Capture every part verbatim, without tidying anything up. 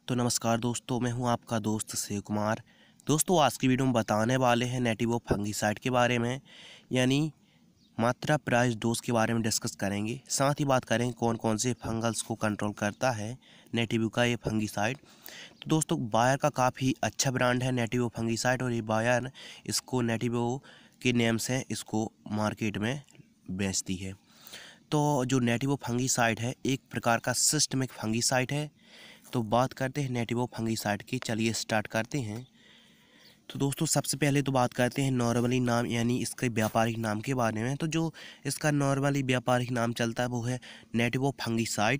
तो नमस्कार दोस्तों, मैं हूं आपका दोस्त शिव कुमार। दोस्तों, आज की वीडियो में बताने वाले हैं नेटिवो फंगिसाइड के बारे में, यानी मात्रा प्राइस डोज के बारे में डिस्कस करेंगे। साथ ही बात करेंगे कौन कौन से फंगल्स को कंट्रोल करता है नेटिवो का ये फंगिसाइड। तो दोस्तों, बायर का काफ़ी अच्छा ब्रांड है नेटिवो फंगिसाइड, और ये बायर इसको नेटिवो के नेम से इसको मार्केट में बेचती है। तो जो नेटिवो फंगिसाइड है एक प्रकार का सिस्टमिक फंगिसाइड है। तो बात करते हैं नेटिवो फंगिसाइड की, चलिए स्टार्ट करते हैं। तो दोस्तों, सबसे पहले तो बात करते हैं नॉर्मली नाम यानी इसके व्यापारिक नाम के बारे में। तो जो इसका नॉर्मली व्यापारिक नाम चलता है वो है नेटिवो फंगिसाइड।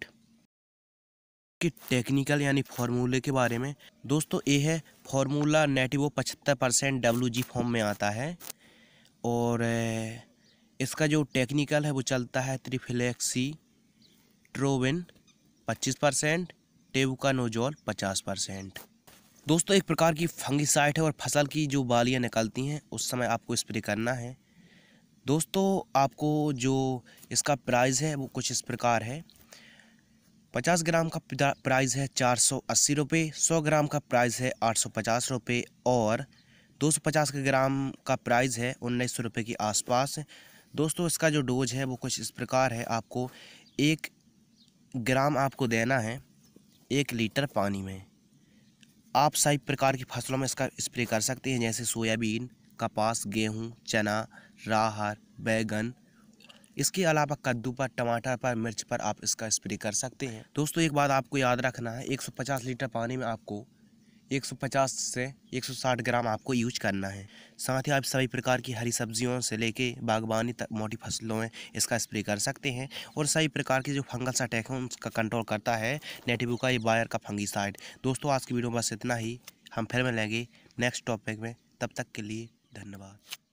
कि टेक्निकल यानी फार्मूले के बारे में दोस्तों, ये है फार्मूला नेटिवो पचहत्तर परसेंट डब्ल्यू जी फॉर्म में आता है, और इसका जो टेक्निकल है वो चलता है त्रिफ्लेक्सी ट्रोविन पच्चीस परसेंट, टेबुकानोजोल पचास परसेंट। दोस्तों, एक प्रकार की फंगिसाइड है और फसल की जो बालियाँ निकलती हैं उस समय आपको स्प्रे करना है। दोस्तों, आपको जो इसका प्राइस है वो कुछ इस प्रकार है। पचास ग्राम का प्राइस है चार सौ अस्सी रुपये, सौ ग्राम का प्राइस है आठ सौ पचास रुपये, और दो सौ पचास ग्राम का प्राइस है उन्नीस सौ रुपये के आसपास। दोस्तों, इसका जो डोज है वो कुछ इस प्रकार है। आपको एक ग्राम आपको देना है एक लीटर पानी में। आप सभी प्रकार की फसलों में इसका स्प्रे कर सकते हैं, जैसे सोयाबीन, कपास, गेहूं, चना, राहर, बैगन। इसके अलावा कद्दू पर, टमाटर पर, मिर्च पर आप इसका स्प्रे कर सकते हैं। दोस्तों, एक बात आपको याद रखना है, एक सौ पचास लीटर पानी में आपको एक सौ पचास से एक सौ साठ ग्राम आपको यूज करना है। साथ ही आप सभी प्रकार की हरी सब्जियों से लेके बागवानी तक मोटी फसलों में इसका स्प्रे कर सकते हैं, और सभी प्रकार के जो फंगस अटैक हैं उसका कंट्रोल करता है नेटिवो का ये बायर का फंगिसाइड। दोस्तों, आज की वीडियो में बस इतना ही। हम फिर मिलेंगे नेक्स्ट टॉपिक में, तब तक के लिए धन्यवाद।